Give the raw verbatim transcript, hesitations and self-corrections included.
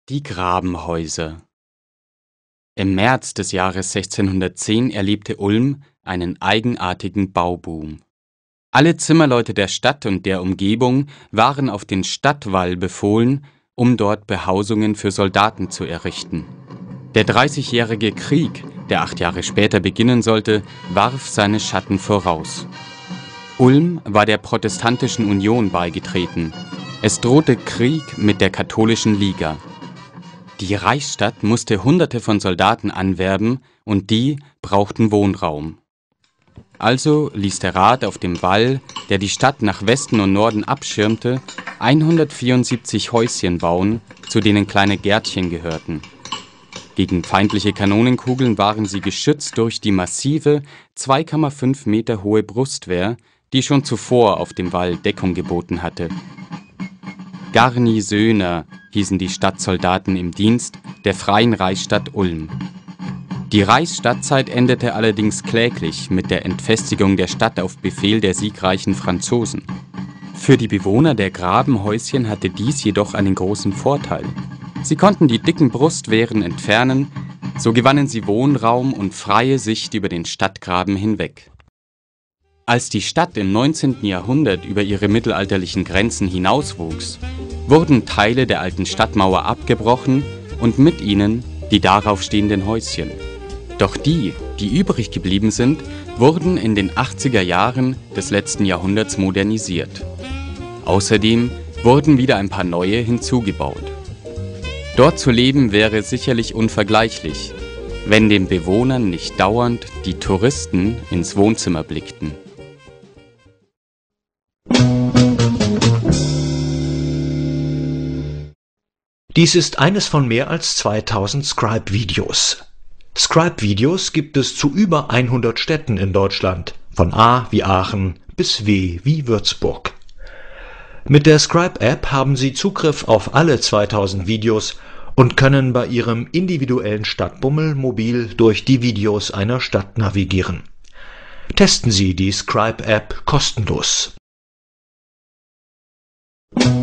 Die Grabenhäuser. Im März des Jahres sechzehnhundertzehn erlebte Ulm einen eigenartigen Bauboom. Alle Zimmerleute der Stadt und der Umgebung waren auf den Stadtwall befohlen, um dort Behausungen für Soldaten zu errichten. Der Dreißigjährige Krieg, der acht Jahre später beginnen sollte, warf seine Schatten voraus. Ulm war der Protestantischen Union beigetreten. Es drohte Krieg mit der Katholischen Liga. Die Reichsstadt musste Hunderte von Soldaten anwerben und die brauchten Wohnraum. Also ließ der Rat auf dem Wall, der die Stadt nach Westen und Norden abschirmte, hundertvierundsiebzig Häuschen bauen, zu denen kleine Gärtchen gehörten. Gegen feindliche Kanonenkugeln waren sie geschützt durch die massive, zwei Komma fünf Meter hohe Brustwehr, die schon zuvor auf dem Wall Deckung geboten hatte. Garnisöner hießen die Stadtsoldaten im Dienst der Freien Reichsstadt Ulm. Die Reichsstadtzeit endete allerdings kläglich mit der Entfestigung der Stadt auf Befehl der siegreichen Franzosen. Für die Bewohner der Grabenhäuschen hatte dies jedoch einen großen Vorteil. Sie konnten die dicken Brustwehren entfernen, so gewannen sie Wohnraum und freie Sicht über den Stadtgraben hinweg. Als die Stadt im neunzehnten Jahrhundert über ihre mittelalterlichen Grenzen hinauswuchs, wurden Teile der alten Stadtmauer abgebrochen und mit ihnen die darauf stehenden Häuschen. Doch die, die übrig geblieben sind, wurden in den achtziger Jahren des letzten Jahrhunderts modernisiert. Außerdem wurden wieder ein paar neue hinzugebaut. Dort zu leben wäre sicherlich unvergleichlich, wenn den Bewohnern nicht dauernd die Touristen ins Wohnzimmer blickten. Dies ist eines von mehr als zweitausend Scribe-Videos. Scribe-Videos gibt es zu über hundert Städten in Deutschland, von A wie Aachen bis W wie Würzburg. Mit der Scribe-App haben Sie Zugriff auf alle zweitausend Videos und können bei Ihrem individuellen Stadtbummel mobil durch die Videos einer Stadt navigieren. Testen Sie die Scribe-App kostenlos.